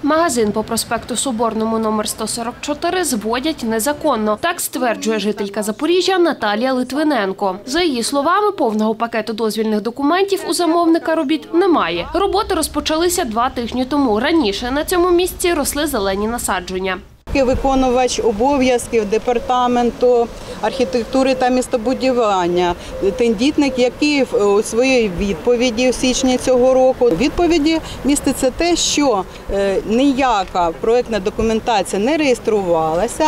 Магазин по проспекту Соборному номер 144 зводять незаконно. Так стверджує жителька Запоріжжя Наталія Литвиненко. За її словами, повного пакету дозвільних документів у замовника робіт немає. Роботи розпочалися 2 тижні тому. Раніше на цьому місці росли зелені насадження. Виконувач обов'язків департаменту архітектури та містобудування, тендітник, який у своїй відповіді у січні цього року відповіді міститься те, що ніяка проєктна документація не реєструвалася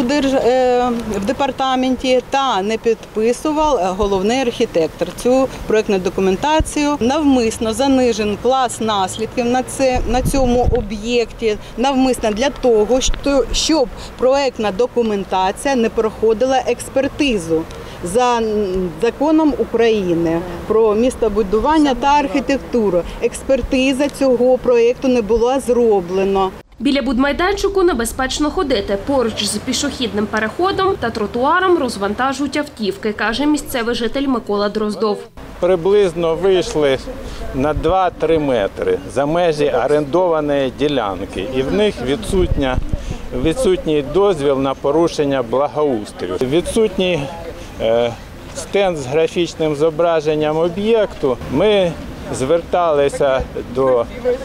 в департаменті та не підписував головний архітектор. Цю проєктну документацію навмисно занижений клас наслідків на цьому об'єкті, навмисно для того, щоб проєктна документація не проходила експертизу за законом України про містобудування та архітектуру. Експертиза цього проєкту не була зроблена. Біля будмайданчику небезпечно ходити. Поруч з пішохідним переходом та тротуаром розвантажують автівки, каже місцевий житель Микола Дроздов. Приблизно вийшли на 2-3 метри за межі орендованої ділянки, і в них відсутній дозвіл на порушення благоустрою. Відсутній стенд з графічним зображенням об'єкту. Ми зверталися до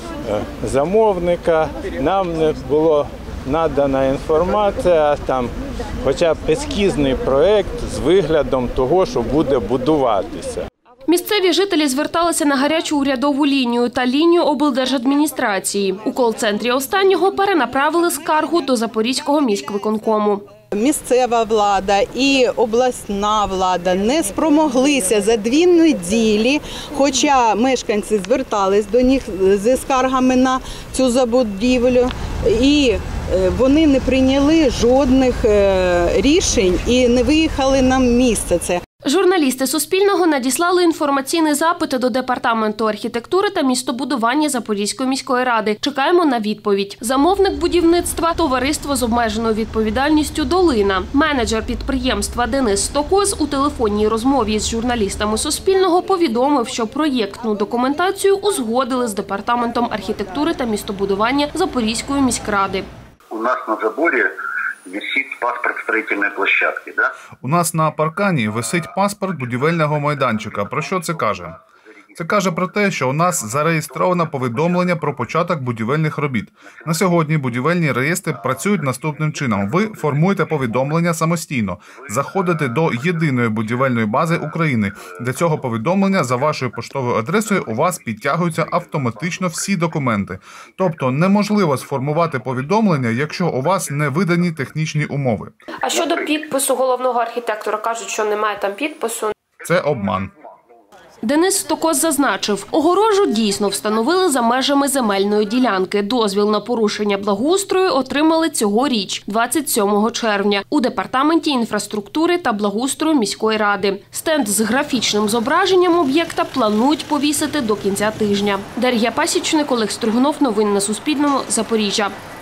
замовника, нам не була надана інформація, там хоча б ескізний проєкт з виглядом того, що буде будуватися. Місцеві жителі зверталися на гарячу урядову лінію та лінію облдержадміністрації. У кол-центрі останнього перенаправили скаргу до Запорізького міськвиконкому. Місцева влада і обласна влада не спромоглися за 2 неділі, хоча мешканці звертались до них зі скаргами на цю забудівлю, і вони не прийняли жодних рішень і не виїхали на місце. Журналісти Суспільного надіслали інформаційний запит до Департаменту архітектури та містобудування Запорізької міської ради. Чекаємо на відповідь. Замовник будівництва – товариство з обмеженою відповідальністю «Долина». Менеджер підприємства Денис Стокоз у телефонній розмові з журналістами Суспільного повідомив, що проєктну документацію узгодили з Департаментом архітектури та містобудування Запорізької міськради. У нас на заборі висить паспорт строительной площадки, да? У нас на паркані висить паспорт будівельного майданчика. Про що це каже? Це каже про те, що у нас зареєстровано повідомлення про початок будівельних робіт. На сьогодні будівельні реєстри працюють наступним чином. Ви формуєте повідомлення самостійно, заходите до єдиної будівельної бази України. Для цього повідомлення за вашою поштовою адресою у вас підтягуються автоматично всі документи. Тобто неможливо сформувати повідомлення, якщо у вас не видані технічні умови. А щодо підпису головного архітектора, кажуть, що немає там підпису. Це обман. Денис Стокоз зазначив, огорожу дійсно встановили за межами земельної ділянки. Дозвіл на порушення благоустрою отримали цьогоріч, 27 червня, у Департаменті інфраструктури та благоустрою міської ради. Стенд з графічним зображенням об'єкта планують повісити до кінця тижня. Дар'я Пасічник, Олег Стригунов. Новини на Суспільному. Запоріжжя.